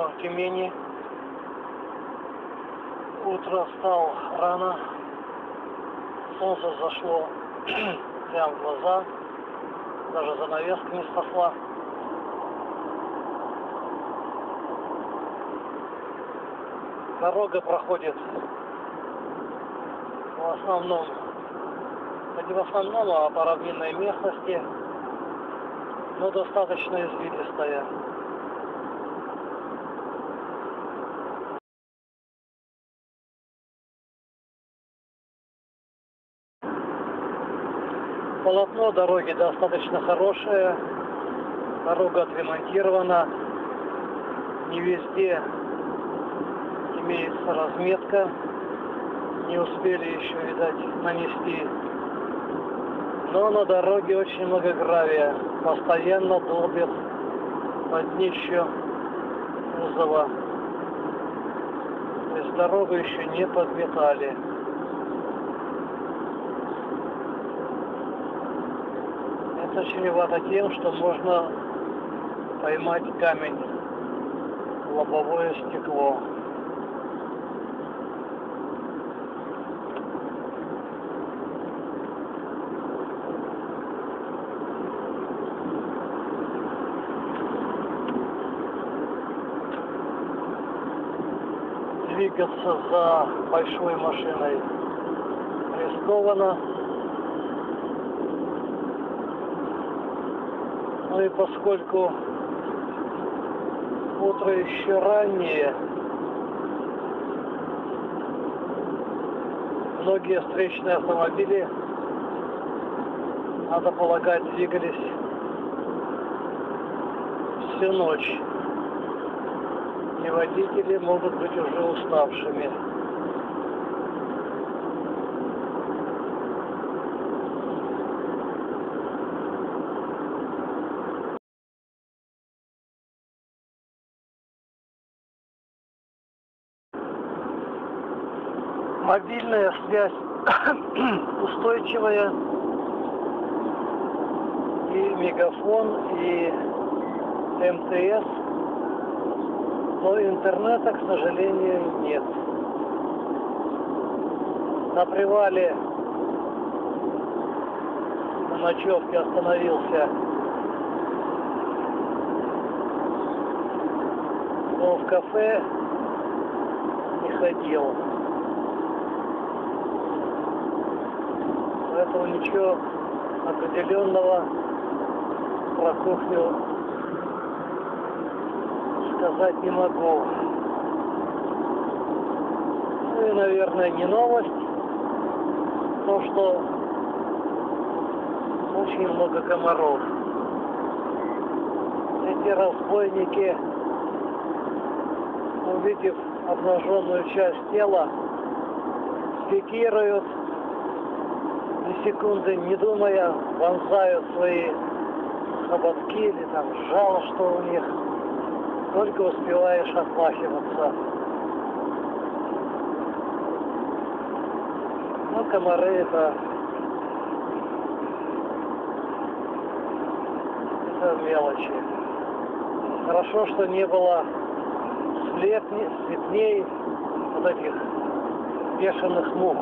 по Тюмени. Утро встал рано. Солнце зашло прямо в глаза. Даже занавеска не спасла. Дорога проходит в основном, не в основном, а по равнинной местности, но достаточно извилистая. Полотно дороги достаточно хорошее, дорога отремонтирована, не везде имеется разметка, не успели еще, видать, нанести. Но на дороге очень много гравия, постоянно долбят под днище кузова. То есть дорогу еще не подметали. Это чревато тем, что можно поймать камень в лобовое стекло. Двигаться за большой машиной рискованно. Ну и поскольку утро еще раннее, многие встречные автомобили, надо полагать, двигались всю ночь. И водители могут быть уже уставшими. Мобильная связь устойчивая, и Мегафон, и МТС, но интернета, к сожалению, нет. На привале на ночевке остановился, но в кафе не ходил. Поэтому ничего определенного про кухню сказать не могу. Ну и, наверное, не новость, то, что очень много комаров. Эти разбойники, увидев обнаженную часть тела, спикируют, ни секунды не думая, вонзают свои хоботки или там жало, что у них. Только успеваешь отмахиваться. Ну, комары это мелочи. Хорошо, что не было слепней вот этих бешеных мух.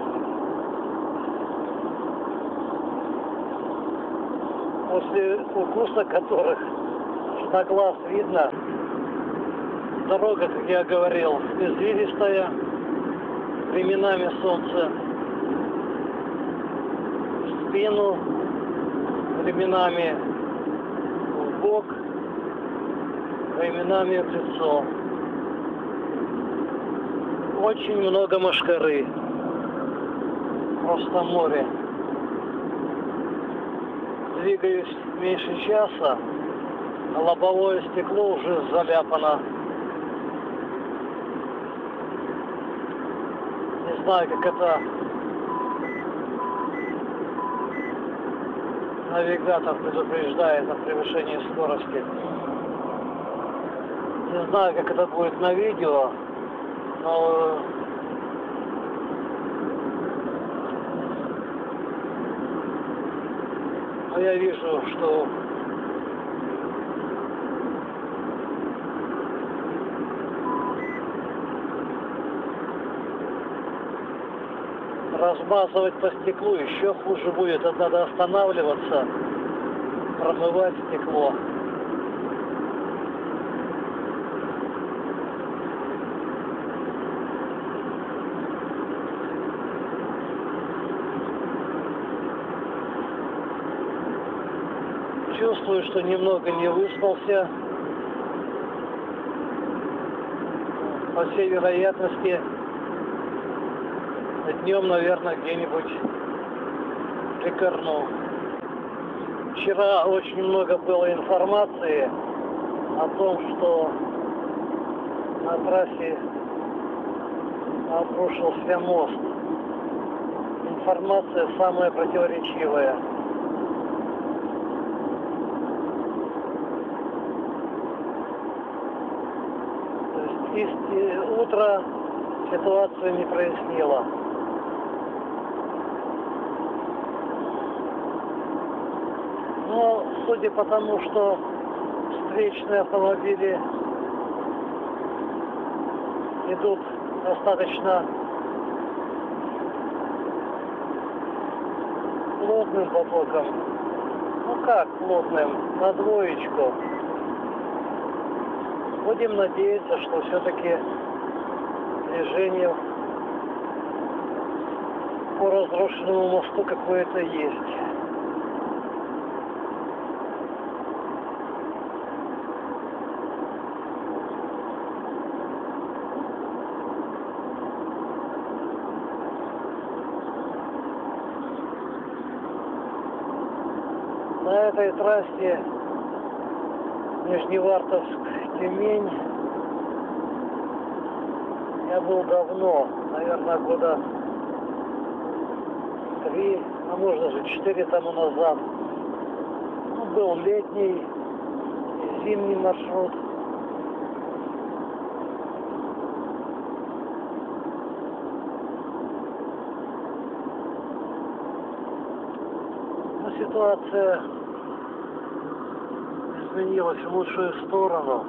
После укуса которых на глаз видно, дорога, как я говорил, извилистая, временами солнце в спину, временами в бок, временами в лицо. Очень много мошкары, просто море. Двигаюсь меньше часа, а лобовое стекло уже заляпано. Не знаю, как это навигатор предупреждает о превышении скорости. Не знаю, как это будет на видео, но я вижу, что размазывать по стеклу еще хуже будет. Это надо останавливаться, промывать стекло. Чувствую, что немного не выспался. По всей вероятности, днем, наверное, где-нибудь прикорну. Вчера очень много было информации о том, что на трассе обрушился мост. Информация самая противоречивая. Утро ситуацию не прояснило. Но судя по тому, что встречные автомобили идут достаточно плотным потоком, ну как плотным, на двоечку, будем надеяться, что все-таки движение по разрушенному мосту какое-то есть. На этой трассе Нижневартовск-Тюмень я был давно, наверное, года 3, а может даже 4 тому назад. Ну, был летний и зимний маршрут. Но ситуация изменилась в лучшую сторону.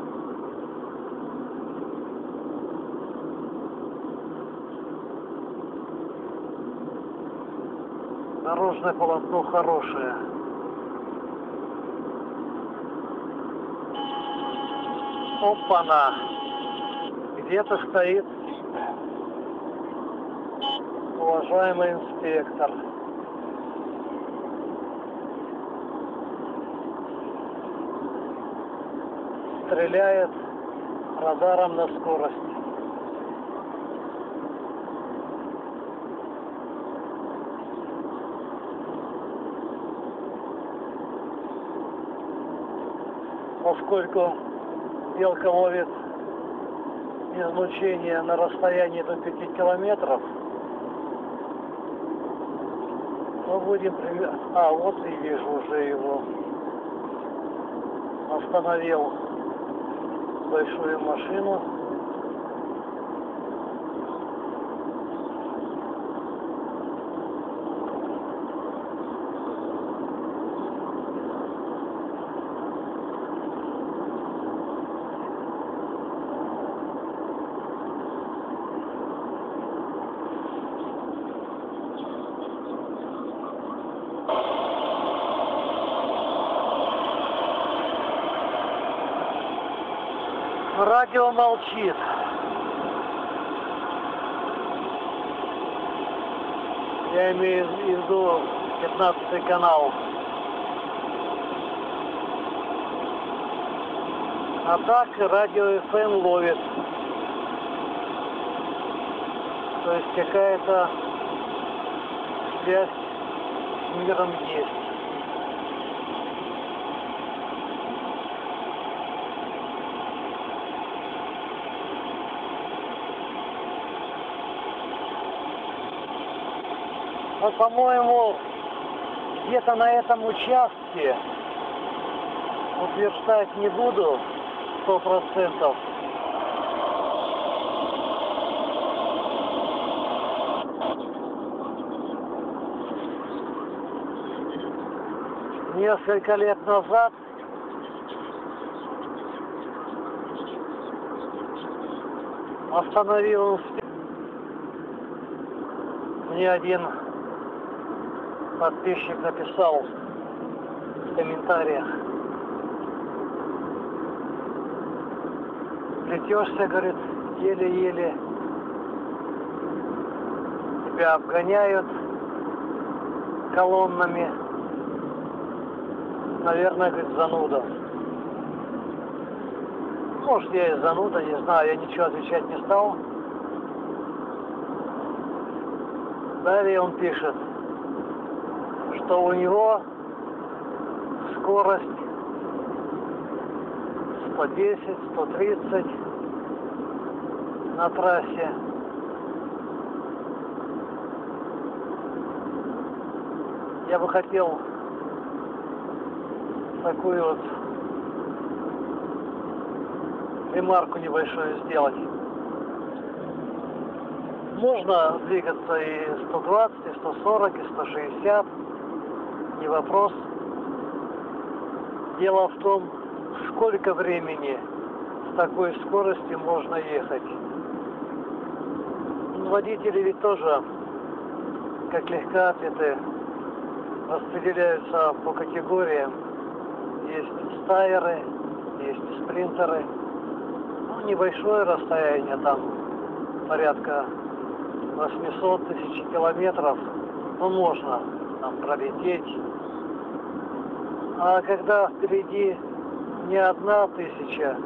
Дорожное полотно хорошее. Опа-на! Где-то стоит уважаемый инспектор. Стреляет радаром на скорость. Поскольку белка ловит излучение на расстоянии до 5 километров, то будем примерно... А, вот и вижу уже его. Остановил большую машину. Радио молчит. Я имею в виду 15-й канал. А так радио FM ловит. То есть какая-то связь с миром есть. Но, по-моему, где-то на этом участке, утверждать не буду 100%. Несколько лет назад остановил Мне один подписчик написал в комментариях: плетешься, говорит, еле-еле, тебя обгоняют колоннами, наверное, говорит, зануда. Может, я и зануда, не знаю, я ничего отвечать не стал. Далее он пишет, что у него скорость 110, 130 на трассе. Я бы хотел такую вот ремарку небольшую сделать. Можно двигаться и 120, и 140, и 160, не вопрос. Дело в том, сколько времени с такой скоростью можно ехать. Водители ведь тоже, как легкоатлеты, распределяются по категориям. Есть стайеры, есть спринтеры. Ну, небольшое расстояние, там порядка 800 тысяч километров, ну, можно там пролететь. А когда впереди не 1000,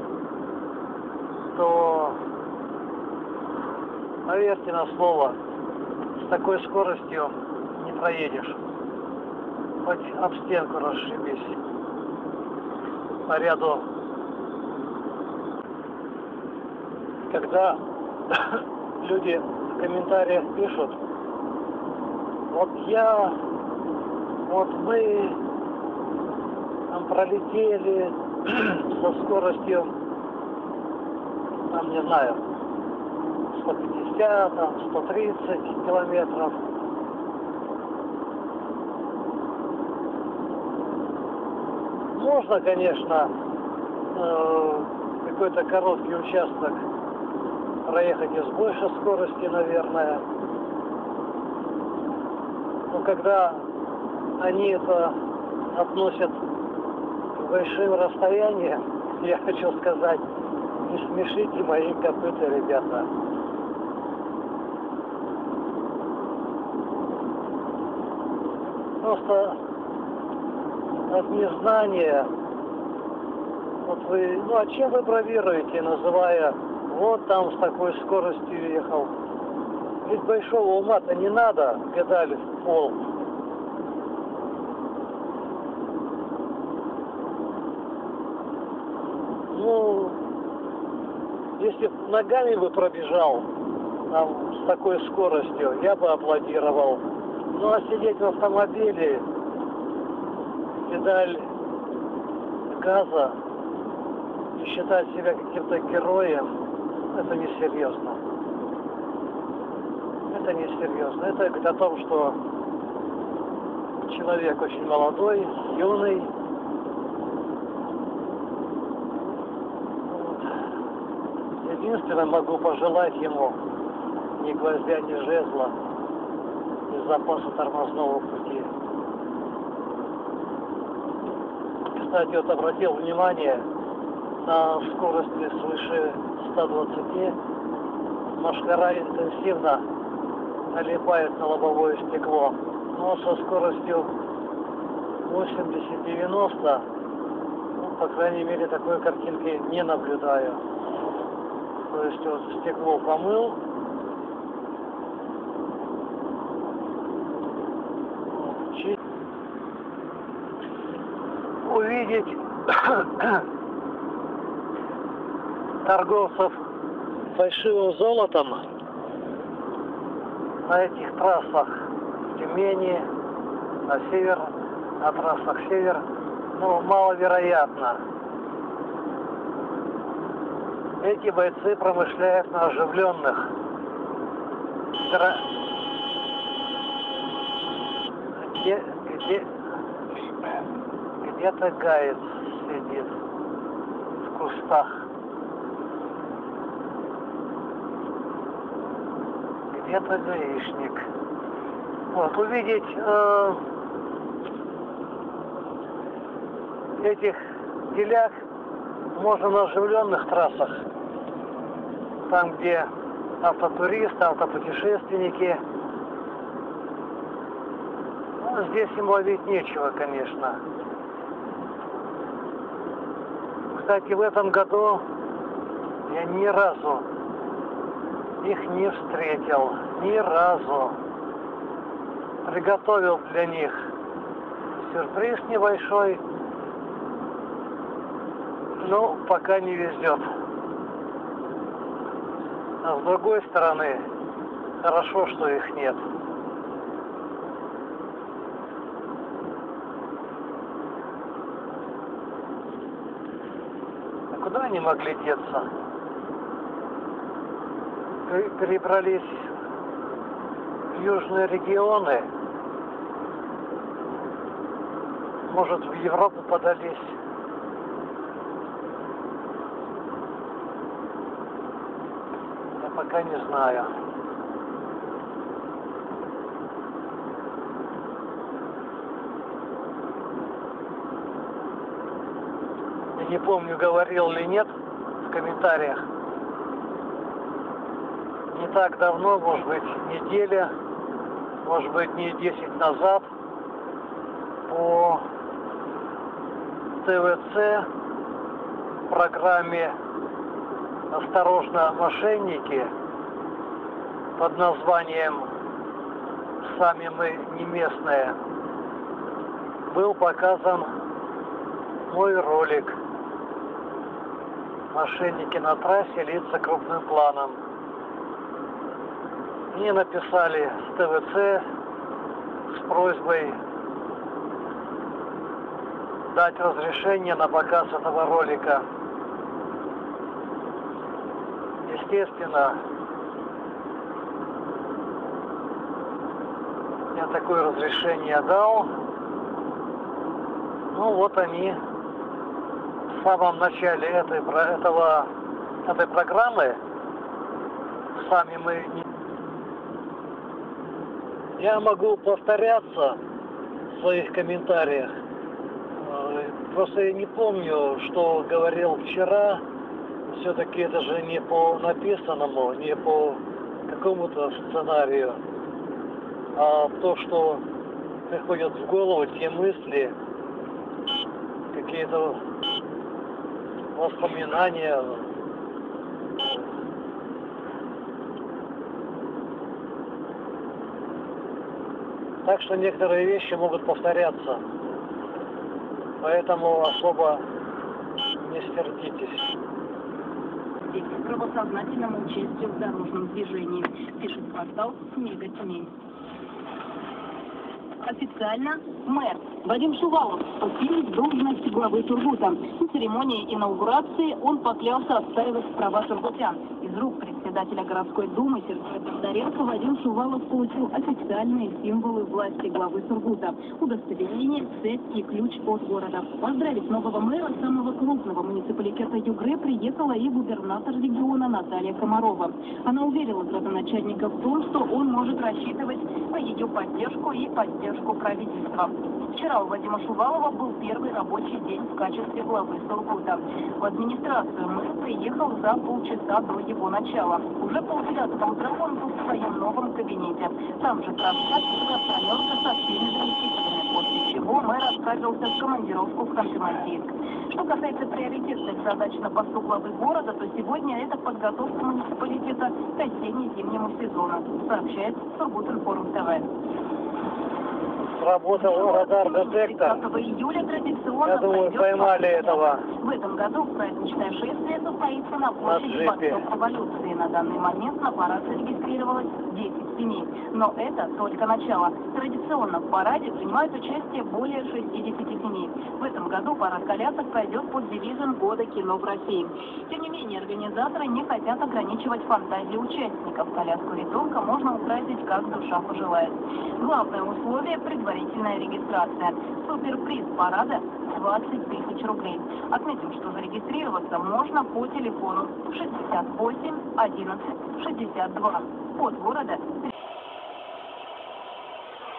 то, поверьте на слово, с такой скоростью не проедешь. Хоть об стенку расшибись по ряду. Когда люди в комментариях пишут: вот мы там пролетели со скоростью, там, не знаю, 150, там, 130 километров. Можно, конечно, какой-то короткий участок проехать и с большей скорости, наверное. Но когда они это относят к большим расстояниям, я хочу сказать, не смешите мои копыта, ребята. Просто от незнания, вот вы, ну а чем вы бравируете, называя, вот там с такой скоростью ехал? Ведь большого ума-то не надо, педаль в пол. Ну, если б ногами бы пробежал там, с такой скоростью, я бы аплодировал. Ну а сидеть в автомобиле, педаль газа и считать себя каким-то героем, это несерьезно. Это несерьезно. Это говорит о том, что человек очень молодой, юный. Единственное, могу пожелать ему ни гвоздя, ни жезла, ни запаса тормозного пути. Кстати, вот обратил внимание, на скорости свыше 120 мошкара интенсивно налипает на лобовое стекло. Но со скоростью 80-90, ну, по крайней мере, такой картинки не наблюдаю. То есть вот стекло помыл, увидеть торговцев фальшивым золотом на этих трассах в Тюмени, на трассах север, ну, маловероятно. Эти бойцы промышляют на оживленных где-то гаец сидит в кустах. Где-то гаишник. Вот, увидеть этих теляг можно на оживленных трассах, там, где автотуристы, автопутешественники. Ну, здесь им ловить нечего, конечно. Кстати, в этом году я ни разу их не встретил, ни разу. Приготовил для них сюрприз небольшой, но пока не везет. А с другой стороны, хорошо, что их нет. А куда они могли деться? Перебрались в южные регионы, может, в Европу подались. Я пока не знаю. Я не помню, говорил ли нет в комментариях. Не так давно, может быть, неделя, может быть, дней 10 назад, по ТВЦ в программе «Осторожно, мошенники» под названием «Сами мы не местные» был показан мой ролик «Мошенники на трассе. Лица крупным планом». Мне написали с ТВЦ с просьбой дать разрешение на показ этого ролика. Естественно, я такое разрешение дал. Ну вот они в самом начале этой программы «Сами мы не...» Я могу повторяться в своих комментариях. Просто я не помню, что говорил вчера. Все-таки это же не по написанному, не по какому-то сценарию, а то, что приходят в голову, те мысли, какие-то воспоминания. Так что некоторые вещи могут повторяться. Поэтому особо не сердитесь. К правосознательному участию в дорожном движении, пишет портал «Мега Тюмень». Официально мэр Вадим Шувалов вступил в должность главы Сургута. На церемонии инаугурации он поклялся отстаивать права сургутян. Из рук председателя городской думы Сергея Бондаренко Вадим Шувалов получил официальные символы власти главы Сургута: удостоверение, цепь и ключ от города. Поздравить нового мэра самого крупного муниципалитета Югре приехала и губернатор региона Наталья Комарова. Она уверила градоначальника в том, что он может рассчитывать на ее поддержку и поддержку правительства. Вчера у Вадима Шувалова был первый рабочий день в качестве главы Сургута. В администрацию мэр приехал за полчаса до его начала. Уже полдевятого утра он был в своем новом кабинете. Там же промерка со всеми заместителями, после чего мэр отправился в командировку в Ханты-Мансийск. Что касается приоритетных задач на посту главы города, то сегодня это подготовка муниципалитета к осенне-зимнему сезону, сообщает Сургутинформ ТВ. Сработал радар-детектор. 30 июля традиционно Я думаю, поймали этого. В этом году праздничное шествие состоится на площади Восток Революции. На данный момент на парад зарегистрировалось 10 семей. Но это только начало. Традиционно в параде принимают участие более 60 семей. В этом году парад колясок пройдет под девизом «Года кино в России». Тем не менее, организаторы не хотят ограничивать фантазии участников. Коляску ребенка можно украсить, как душа пожелает. Главное условие – предварительная регистрация. Суперприз парада – 20 тысяч рублей. Отметим, что зарегистрироваться можно по телефону 68 11 62. Код города.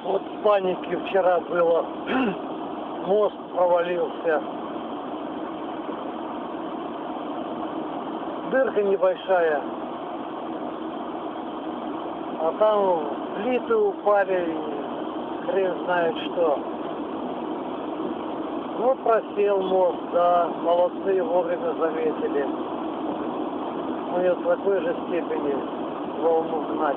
Вот в панике вчера было. Мост провалился. Дырка небольшая. А там плиты упали, и хрен знает что. Вот просел мост, да, молодцы, вовремя заметили. Мы ее в такой же степени волну гнать.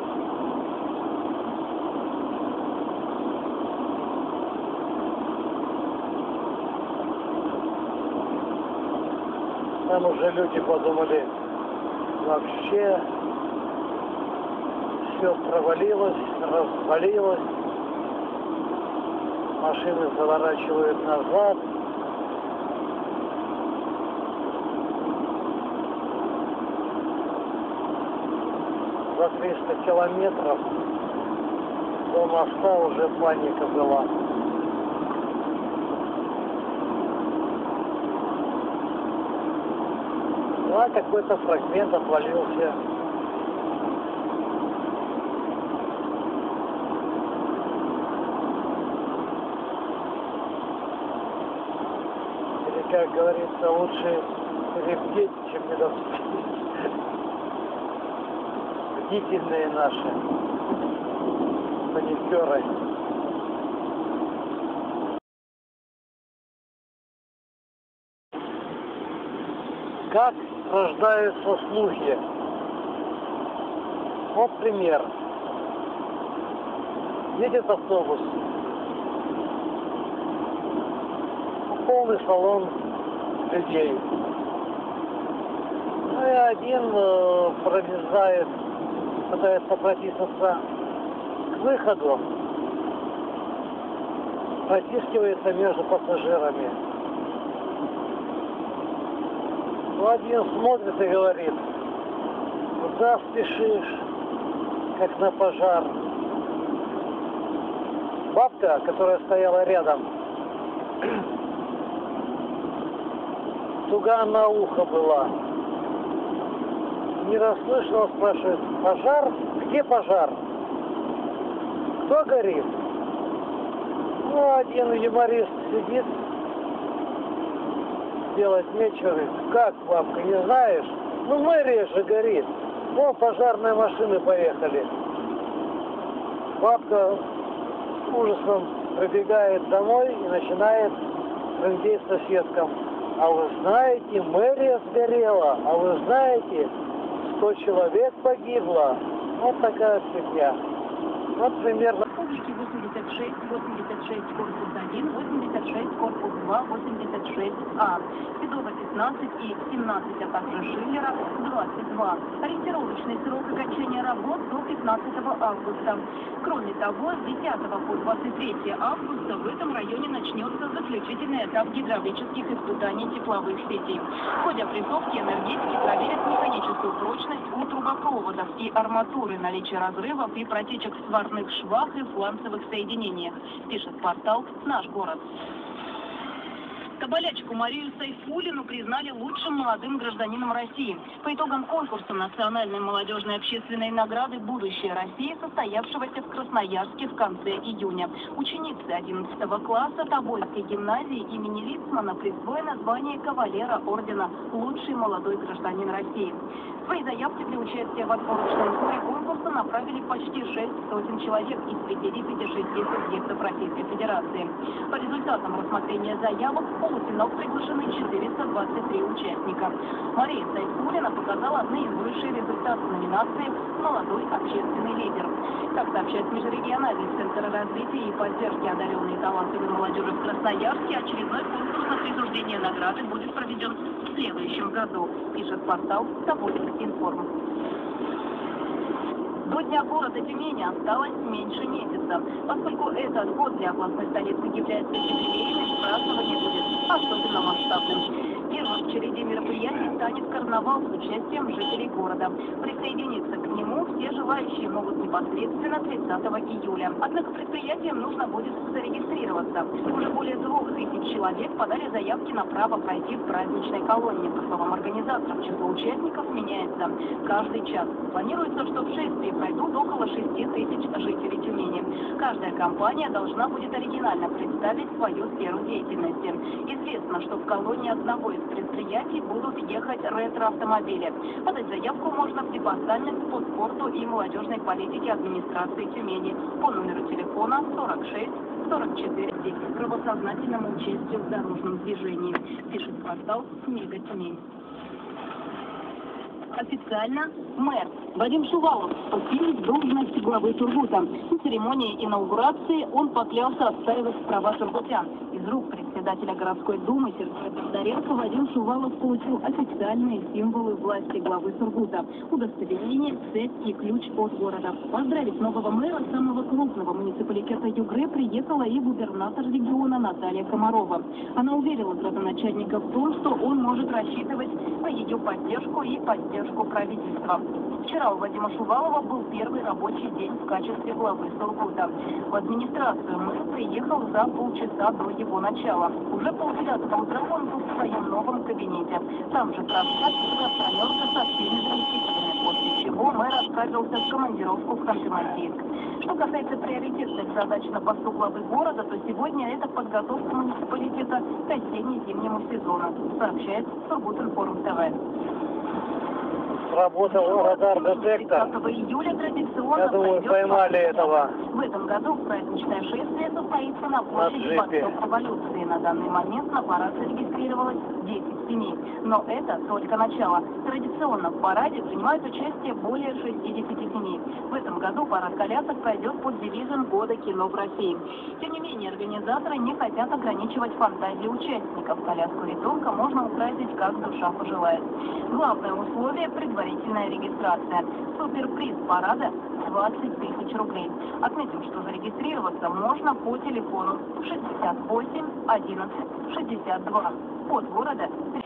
Там уже люди подумали, вообще все провалилось, развалилось. Машины заворачивают назад. За 300 километров до моста уже паника была. А какой-то фрагмент отвалился. Или, как говорится, лучше перебдеть, чем не допустить. Бдительные наши паникеры. Как рождаются слухи? Вот пример. Едет автобус. Полный салон людей. Ну и один пролезает, пытается протиснуться к выходу, протискивается между пассажирами. Один смотрит и говорит: куда спешишь, как на пожар. Бабка, которая стояла рядом, туга на ухо была. Не расслышала, спрашивает: пожар? Где пожар? Кто горит? Ну, один юморист сидит, делать нечего. Как, бабка, не знаешь? Ну, мэрия же горит. Вон пожарные машины поехали. Бабка с ужасом прибегает домой и начинает трындеть соседкам. А вы знаете, мэрия сгорела. А вы знаете, 100 человек погибло. Вот такая фигня. Вот примерно. 86, 86, корпус 1, 86, корпус 2, 86А. Федова 15 и 17, а также Шиллера 22. Ориентировочный срок окончания работ до 15 августа. Кроме того, с 10 по 23 августа в этом районе начнется заключительный этап гидравлических испытаний тепловых сетей. В ходе опрессовки энергетики проверят механическую прочность у трубопроводов и арматуры, наличие разрывов и протечек в сварных швах и фланцевых соединениях, пишет портал «Наш город». Кабалячку Марию Сайфуллину признали лучшим молодым гражданином России. По итогам конкурса национальной молодежной общественной награды «Будущее России», состоявшегося в Красноярске в конце июня. Ученице 11 класса Тобольской гимназии имени Лицмана присвоено звание кавалера ордена «Лучший молодой гражданин России». Свои заявки для участия в отборочном туре конкурса направили почти 6 сотен человек из 56 субъектов Российской Федерации. По результатам рассмотрения заявок в полуфинал приглашены 423 участника. Мария Сайфуллина показала наивысший результат в номинации «Молодой общественный лидер». Как сообщает Межрегиональный центр развития и поддержки одаренной и талантливой молодежи в Красноярске, очередной конкурс на присуждение награды будет проведен в следующем году, пишет портал «Тобольск.Информ». До Дня города Тюмени осталось меньше месяца. Поскольку этот год для областной столицы является юбилейным, празднование будет особенно масштабным. Первым череде мероприятий станет карнавал с участием жителей города. Присоединиться к нему все желающие могут непосредственно 30 июля. Однако предприятиям нужно будет зарегистрироваться. Уже более 2000 человек подали заявки на право пройти в праздничной колонне. По словам организаторов, число участников меняется каждый час. Планируется, что в шествии пройдут около 6000 жителей Тюмени. Каждая компания должна будет оригинально представить свою сферу деятельности. Известно, что в колонне одного из предприятий будут ехать ретро-автомобили. Подать заявку можно в Департамент по спорту и молодежной политике администрации Тюмени по номеру телефона 46 44 10 к правосознательному участию в дорожном движении, пишет портал «Мега Тюмень». Официально мэр Вадим Шувалов вступил в должность главы Сургута. На церемонии инаугурации он поклялся отстаивать права сургутян. Из рук председателя городской думы Сергея Бондаренко Вадим Шувалов получил официальные символы власти главы Сургута: удостоверение, цепь и ключ от города. Поздравить нового мэра самого крупного муниципалитета Югре приехала и губернатор региона Наталья Комарова. Она уверила градоначальника в том, что он может рассчитывать на ее поддержку и поддержку правительства. Вчера у Вадима Шувалова был первый рабочий день в качестве главы Сургута. В администрацию мэр приехал за полчаса до его начала. Уже полдевятого утра он был в своем новом кабинете. Там же пронесся со всеми заместителями, после чего мэр отправился в командировку в Ханты-Мансийск. Что касается приоритетных задач на посту главы города, то сегодня это подготовка муниципалитета к осенне-зимнему сезону, сообщает Сургутинформ ТВ. Сработал радар-детектор. 30 июля традиционно Я думаю, поймали этого. В этом году праздничное шествие состоится на площади Восток Революции. На данный момент на парад зарегистрировалось 10 семей. Но это только начало. Традиционно в параде принимают участие более 60 семей. В этом году парад колясок пройдет под девизом «Года кино в России». Тем не менее, организаторы не хотят ограничивать фантазии участников. Коляску ребенка можно украсить, как душа пожелает. Главное условие – предварительная регистрация. Суперприз парада – 20 тысяч рублей. Отметим, что зарегистрироваться можно по телефону 68 11 62. Код города.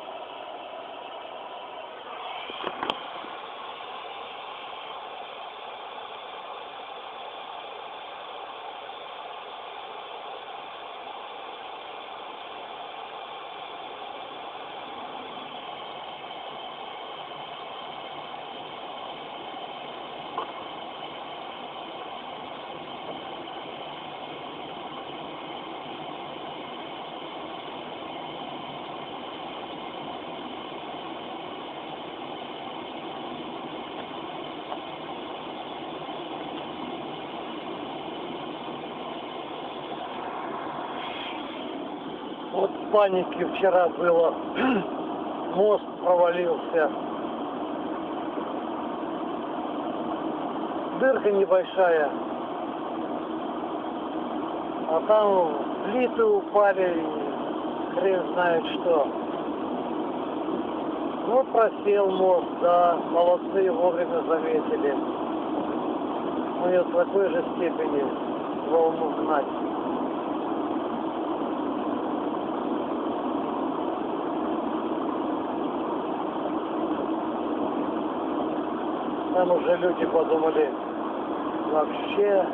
Вот паники вчера было. Мост провалился. Дырка небольшая. А там плиты упали, и хрен знает что. Ну, просел мост, да, молодцы, вовремя заметили. Мы ее в такой же степени волну гнать. Там уже люди подумали, вообще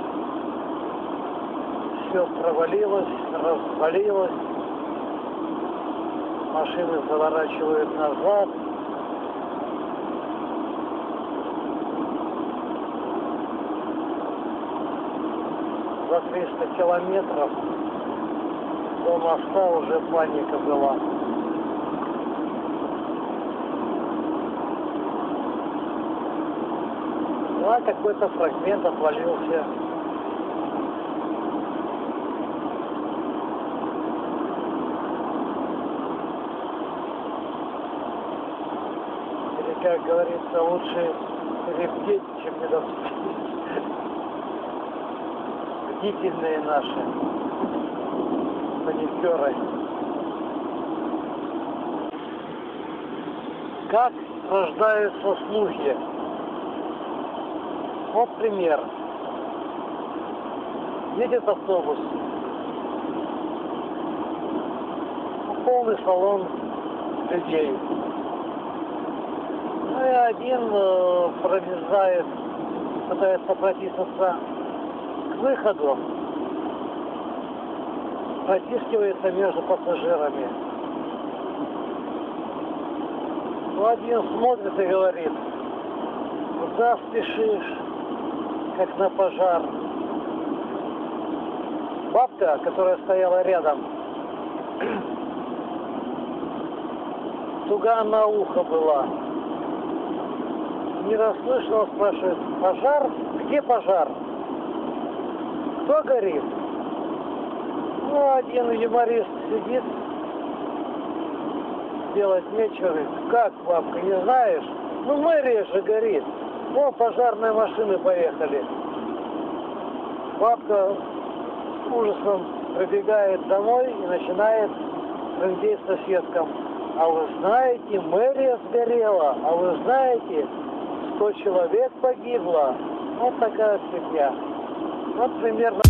все провалилось, развалилось, машины заворачивают назад. За 300 километров до моста уже паника была. А какой-то фрагмент отвалился. Или, как говорится, лучше перебдеть, чем не допустить. Бдительные наши паникеры. Как рождаются слухи? Вот пример. Едет автобус. Полный салон людей. Ну и один промерзает, пытается протиснуться к выходу, протискивается между пассажирами. Ну, один смотрит и говорит: куда спешишь, как на пожар. Бабка, которая стояла рядом, туга на ухо была. Не расслышала, спрашивает: пожар? Где пожар? Кто горит? Ну, один юморист сидит, делать нечего. Говорит: как, бабка, не знаешь? Ну, мэрия же горит. Вон пожарные машины поехали. Бабка с ужасом прибегает домой и начинает трындеть соседкам: а вы знаете, мэрия сгорела, а вы знаете, 100 человек погибло. Вот такая фигня. Вот примерно.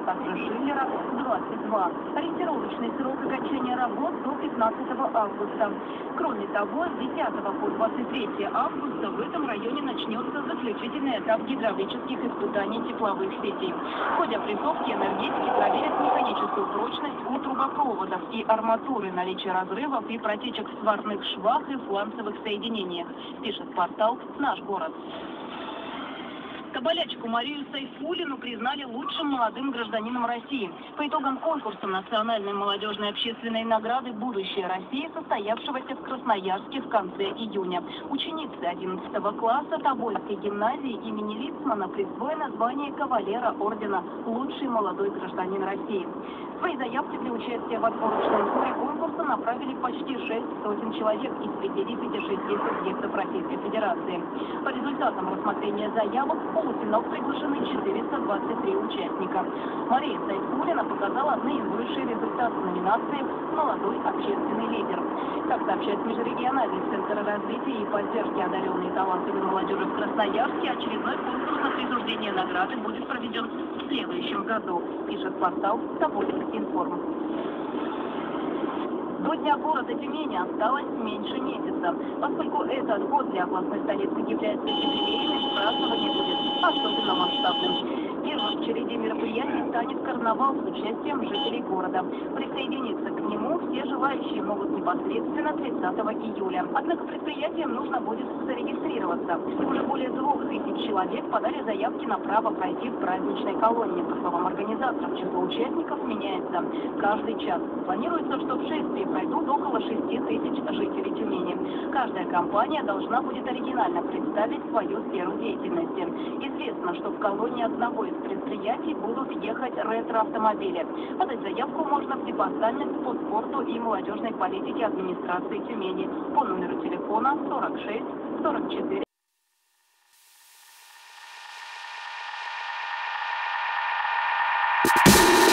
а также Шиллера 22. Ориентировочный срок окончания работ до 15 августа. Кроме того, с 10 по 23 августа в этом районе начнется заключительный этап гидравлических испытаний тепловых сетей. В ходе опрессовки энергетики проверят механическую прочность у трубопроводов и арматуры, наличие разрывов и протечек в сварных швах и фланцевых соединениях, пишет портал «Наш город». Кабалячку Марию Сайфуллину признали лучшим молодым гражданином России. По итогам конкурса национальной молодежной общественной награды «Будущее России», состоявшегося в Красноярске в конце июня. Ученице 11 класса Тобольской гимназии имени Лицмана присвоено звание кавалера ордена «Лучший молодой гражданин России». Свои заявки для участия в отборочном туре конкурса направили почти 6 сотен человек из 56 субъектов Российской Федерации. По результатам рассмотрения заявок в полуфинал приглашены 423 участника. Мария Сайфуллина показала наилучшие результаты номинации «Молодой общественный лидер». Как сообщает Межрегиональный центр развития и поддержки одаренной и талантливой молодежи в Красноярске, очередной конкурс на присуждение награды будет проведен в следующем году, пишет портал «Тобольск.Информ». До Дня города Тюмени осталось меньше месяца. Поскольку этот год для областной столицы является юбилейным, празднование будет особенно масштабным. Первым в череде мероприятий станет карнавал с участием жителей города. Присоединиться к нему все желающие могут непосредственно 30 июля. Однако предприятиям нужно будет зарегистрироваться. Уже более 2000 человек подали заявки на право пройти в праздничной колонне. По словам организаторов, число участников меняется каждый час. Планируется, что в шествии пройдут около 6000 жителей Тюмени. Каждая компания должна будет оригинально представить свою сферу деятельности. Известно, что в колонне одного из предприятий будут ехать ретро-автомобили. Подать заявку можно в Департамент по спорту и молодежной политике администрации Тюмени по номеру телефона 46 44.